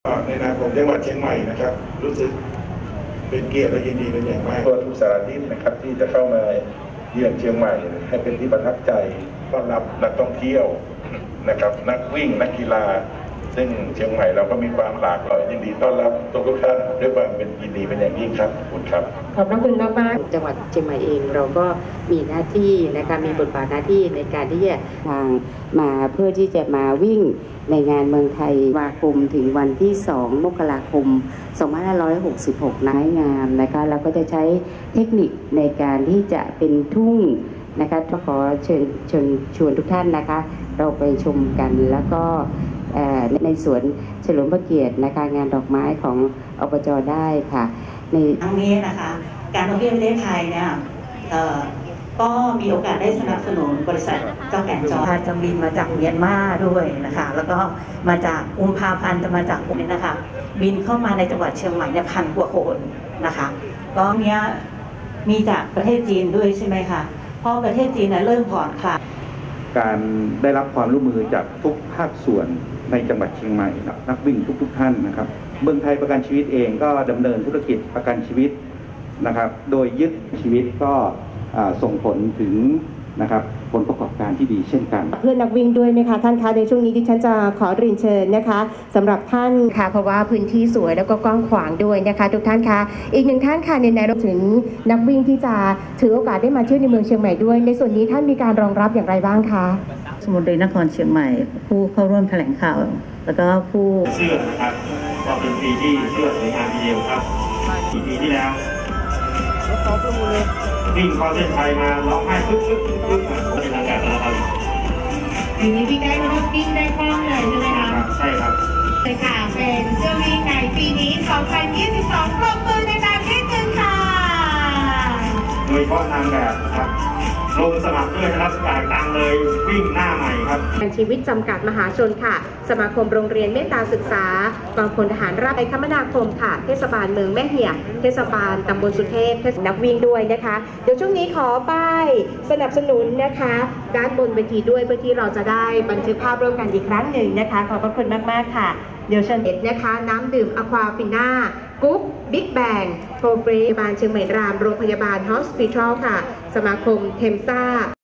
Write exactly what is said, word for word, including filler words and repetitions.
ในนามของจังหวัดเชียงใหม่นะครับรู้สึกเป็นเกียรติและยินดีเป็นอย่างมากตัวทุกสารทิศนะครับที่จะเข้ามาเยือนเชียงใหม่ให้เป็นที่ประทับใจต้อนรับนักท่องเที่ยวนะครับนักวิ่งนักกีฬาซึ่งเชียงใหม่เราก็มีความหลากหลายยินดีต้อนรับทุกท่านด้วยความเป็นยินดีเป็นอย่างยิ่งครับขอบคุณครับขอบพระคุณมากมากจังหวัดเชียงใหม่เองเราก็มีหน้าที่นะคะมีบทบาทหน้าที่ในการที่จะทางมาเพื่อที่จะมาวิ่งในงานเมืองไทยวาคมถึงวันที่สองมกราคมสองพันห้าร้อยหกสิบหกน้ายงามนะคะเราก็จะใช้เทคนิคในการที่จะเป็นทุ่งนะคะขอเชิญเชิญชวนทุกท่านนะคะเราไปชมกันแล้วก็ในสวนเฉลิมพระเกียรตินะคะงานดอกไม้ของอบจ.ได้ค่ะในครั้งนี้นะคะการท่องเที่ยวประเทศไทยเนี่ยก็มีโอกาสได้สนับสนุนบริษัทเจ้าแก่นจอจะบินมาจากเมียนมาด้วยนะคะแล้วก็มาจากอุมภาพันธ์จะมาจากพวกนี้นะคะบินเข้ามาในจังหวัดเชียงใหม่เนี่ยพันกว่าคนนะคะก็เนี้ยมีจากประเทศจีนด้วยใช่ไหมคะเพราะประเทศจีนน่ะเริ่มผ่อนคลายการได้รับความร่วมมือจากทุกภาคส่วนในจังหวัดเชียงใหม่นักวิ่งทุกๆท่านนะครับเมืองไทยประกันชีวิตเองก็ดำเนินธุรกิจประกันชีวิตนะครับโดยยึดชีวิตก็ส่งผลถึงนะครับผลประกอบการที่ดีเช่นกันเพื่อนนักวิ่งด้วยไหมคะท่านคะในช่วงนี้ที่ฉันจะขอเรียนเชิญนะคะสำหรับท่านค่ะเพราะว่าพื้นที่สวยแล้วก็กว้างขวางด้วยนะคะทุกท่านคะอีกหนึ่งท่านค่ะในแนวถึงนักวิ่งที่จะถือโอกาสได้มาเที่ยวในเมืองเชียงใหม่ด้วยในส่วนนี้ท่านมีการรองรับอย่างไรบ้างคะสมุทรนครเชียงใหม่ผู้เข้าร่วมแถลงข่าวแล้วก็ผู้เชื่อนะครับก็เป็นปีที่เชื่อสวยงามทีเดียวครับปีที่แล้ววิ่งเข้าเส้นชัยมาร้องไห้ปึ๊บปึ๊บปึ๊บปึ๊บเป็นทางการแล้วครับปีนี้พี่ได้มาวิ่งได้คล่องเลยใช่ไหมคะใช่ครับใช่ค่ะเป็นเสื้อวิ่งในปีนี้สองพันยี่สิบสองปรบมือในการเล่นกันค่ะโดยเฉพาะนางแบบครับลงสมัครด้วยนะครับจ่ายตังค์เลยวิ่งหน้าใหม่ครับชีวิตจำกัดมหาชนค่ะสมาคมโรงเรียนเมตตาศึกษากองพลทหารราบคมนาคมค่ะเทศบาลเมืองแม่เหี่ยเทศบาลตำบลสุเทพนักวิ่งด้วยนะคะเดี๋ยวช่วงนี้ขอป้ายสนับสนุนนะคะด้านบนเวทีด้วยเพื่อที่เราจะได้บันทึกภาพร่วมกันอีกครั้งหนึ่งนะคะขอบพระคุณมากๆค่ะเดี๋ยวเชิญเอ็ดนะคะน้ำดื่มอควาฟิน่ากุ๊กบิ๊กแบงโปรเฟรบาลเชียงใหม่รามโรงพยาบาลฮอสพิทอลค่ะสมาคมเทมซ่า